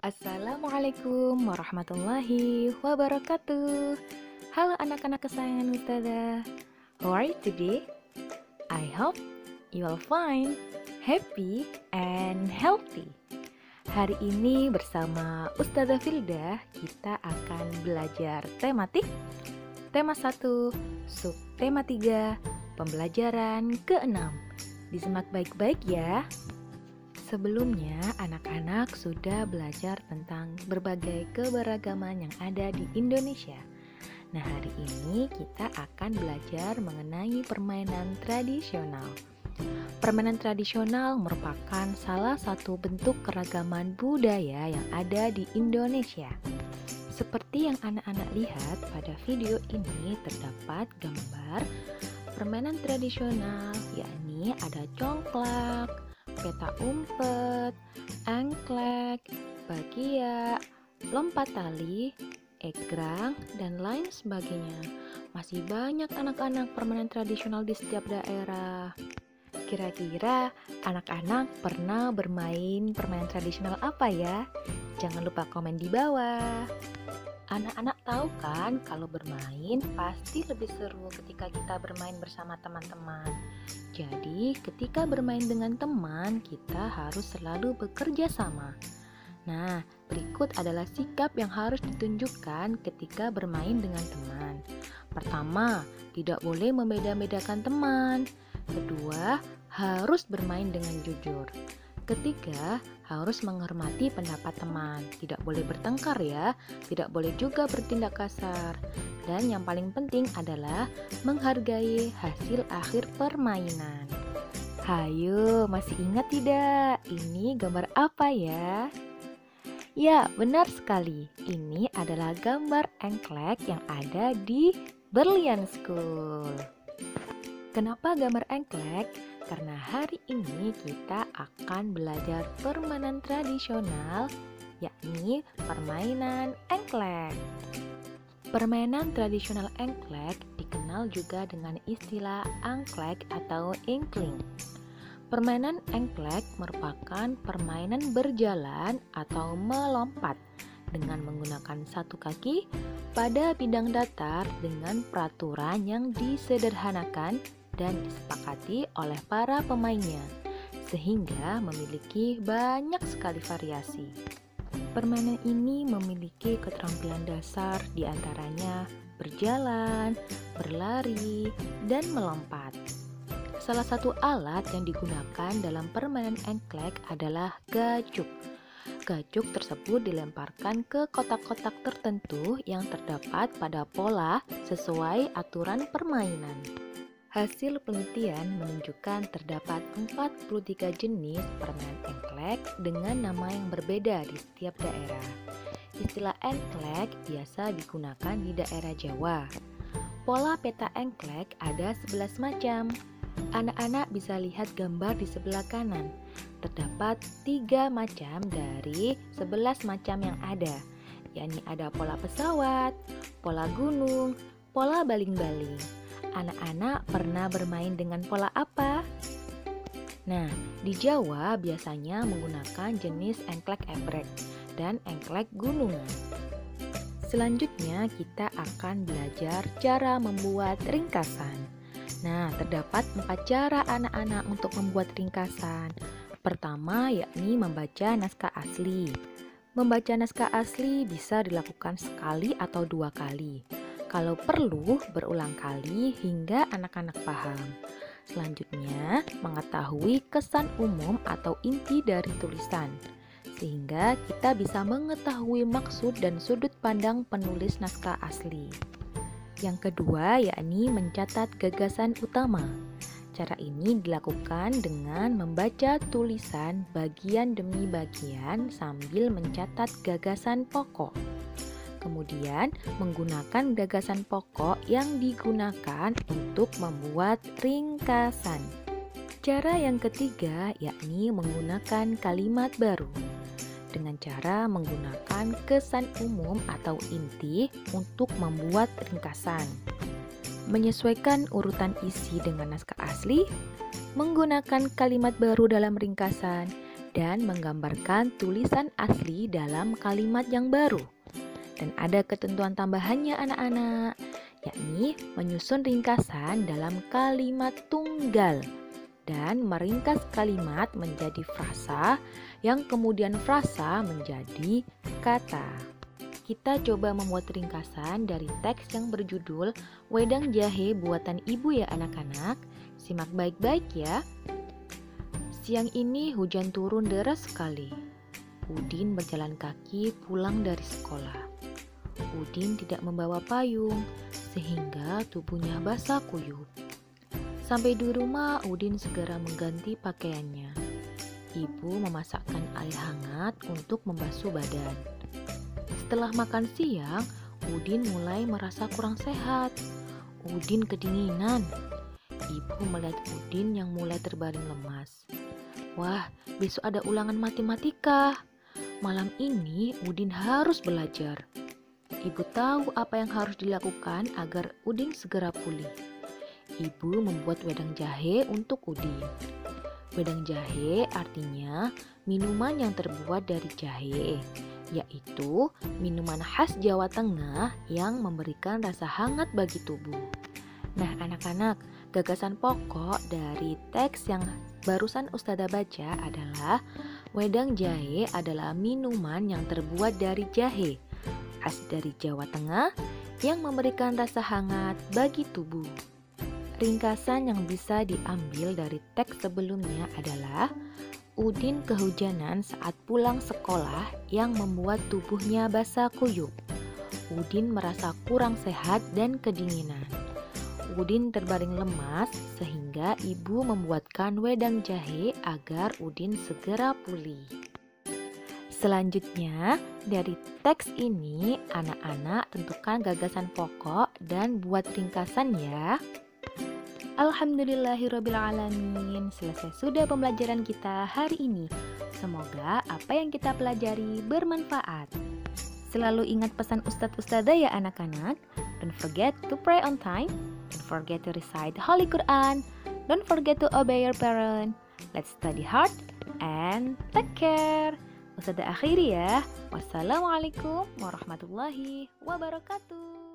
Assalamualaikum warahmatullahi wabarakatuh. Halo anak-anak kesayangan Ustazah. How are you today? I hope you are fine, happy, and healthy. Hari ini bersama Ustazah Filda kita akan belajar tematik tema 1, subtema 3, pembelajaran ke-6. Disimak baik-baik ya. Sebelumnya, anak-anak sudah belajar tentang berbagai keberagaman yang ada di Indonesia. Nah, hari ini kita akan belajar mengenai permainan tradisional. Permainan tradisional merupakan salah satu bentuk keragaman budaya yang ada di Indonesia. Seperti yang anak-anak lihat pada video ini, terdapat gambar permainan tradisional, yakni ada congklak, peta umpet, engklek, bakia, lompat tali, egrang, dan lain sebagainya. Masih banyak anak-anak permainan tradisional di setiap daerah. Kira-kira anak-anak pernah bermain permainan tradisional apa ya? Jangan lupa komen di bawah. Anak-anak tahu kan kalau bermain pasti lebih seru ketika kita bermain bersama teman-teman. Jadi ketika bermain dengan teman kita harus selalu bekerja sama. Nah, berikut adalah sikap yang harus ditunjukkan ketika bermain dengan teman. Pertama, tidak boleh membeda-bedakan teman. Kedua, harus bermain dengan jujur. Ketiga, harus menghormati pendapat teman. Tidak boleh bertengkar ya, tidak boleh juga bertindak kasar. Dan yang paling penting adalah menghargai hasil akhir permainan. Hayo, masih ingat tidak? Ini gambar apa ya? Ya, benar sekali. Ini adalah gambar engklek yang ada di Berlian School. Kenapa gambar engklek? Karena hari ini kita akan belajar permainan tradisional, yakni permainan engklek. Permainan tradisional engklek dikenal juga dengan istilah angklek atau inkling. Permainan engklek merupakan permainan berjalan atau melompat dengan menggunakan satu kaki pada bidang datar dengan peraturan yang disederhanakan dan disepakati oleh para pemainnya, sehingga memiliki banyak sekali variasi. Permainan ini memiliki keterampilan dasar diantaranya berjalan, berlari, dan melompat. Salah satu alat yang digunakan dalam permainan engklek adalah gacuk. Gacuk tersebut dilemparkan ke kotak-kotak tertentu yang terdapat pada pola sesuai aturan permainan. Hasil penelitian menunjukkan terdapat 43 jenis permainan engklek dengan nama yang berbeda di setiap daerah. Istilah engklek biasa digunakan di daerah Jawa. Pola peta engklek ada 11 macam. Anak-anak bisa lihat gambar di sebelah kanan. Terdapat 3 macam dari 11 macam yang ada, yakni ada pola pesawat, pola gunung, pola baling-baling. Anak-anak pernah bermain dengan pola apa? Nah, di Jawa biasanya menggunakan jenis engklek ebrek dan engklek gunungan. Selanjutnya kita akan belajar cara membuat ringkasan. Nah, terdapat 4 cara anak-anak untuk membuat ringkasan. Pertama, yakni membaca naskah asli. Membaca naskah asli bisa dilakukan sekali atau 2 kali. Kalau perlu, berulang kali hingga anak-anak paham. Selanjutnya, mengetahui kesan umum atau inti dari tulisan, sehingga kita bisa mengetahui maksud dan sudut pandang penulis naskah asli. Yang kedua, yakni mencatat gagasan utama. Cara ini dilakukan dengan membaca tulisan bagian demi bagian sambil mencatat gagasan pokok. Kemudian, menggunakan gagasan pokok yang digunakan untuk membuat ringkasan. Cara yang ketiga yakni menggunakan kalimat baru. Dengan cara menggunakan kesan umum atau inti untuk membuat ringkasan. Menyesuaikan urutan isi dengan naskah asli, menggunakan kalimat baru dalam ringkasan, dan menggambarkan tulisan asli dalam kalimat yang baru. Dan ada ketentuan tambahannya anak-anak, yakni menyusun ringkasan dalam kalimat tunggal dan meringkas kalimat menjadi frasa yang kemudian frasa menjadi kata. Kita coba membuat ringkasan dari teks yang berjudul Wedang Jahe Buatan Ibu ya anak-anak. Simak baik-baik ya. Siang ini hujan turun deras sekali. Udin berjalan kaki pulang dari sekolah. Udin tidak membawa payung, sehingga tubuhnya basah kuyup. Sampai di rumah, Udin segera mengganti pakaiannya. Ibu memasakkan air hangat untuk membasuh badan. Setelah makan siang, Udin mulai merasa kurang sehat. Udin kedinginan. Ibu melihat Udin yang mulai terbaring lemas. Wah, besok ada ulangan matematika. Malam ini Udin harus belajar. Ibu tahu apa yang harus dilakukan agar Udin segera pulih. Ibu membuat wedang jahe untuk Udin. Wedang jahe artinya minuman yang terbuat dari jahe, yaitu minuman khas Jawa Tengah yang memberikan rasa hangat bagi tubuh. Nah anak-anak, gagasan pokok dari teks yang barusan Ustazah baca adalah wedang jahe adalah minuman yang terbuat dari jahe, khas dari Jawa Tengah yang memberikan rasa hangat bagi tubuh. Ringkasan yang bisa diambil dari teks sebelumnya adalah Udin kehujanan saat pulang sekolah yang membuat tubuhnya basah kuyup. Udin merasa kurang sehat dan kedinginan. Udin terbaring lemas sehingga ibu membuatkan wedang jahe agar Udin segera pulih. Selanjutnya, dari teks ini anak-anak tentukan gagasan pokok dan buat ringkasan ya. Alhamdulillahirrabbilalamin, selesai sudah pembelajaran kita hari ini. Semoga apa yang kita pelajari bermanfaat. Selalu ingat pesan Ustadz-Ustadzah ya anak-anak. Don't forget to pray on time. Don't forget to recite Holy Quran. Don't forget to obey your parent. Let's study hard and take care. Ustadzah akhiri ya. Wassalamualaikum warahmatullahi wabarakatuh.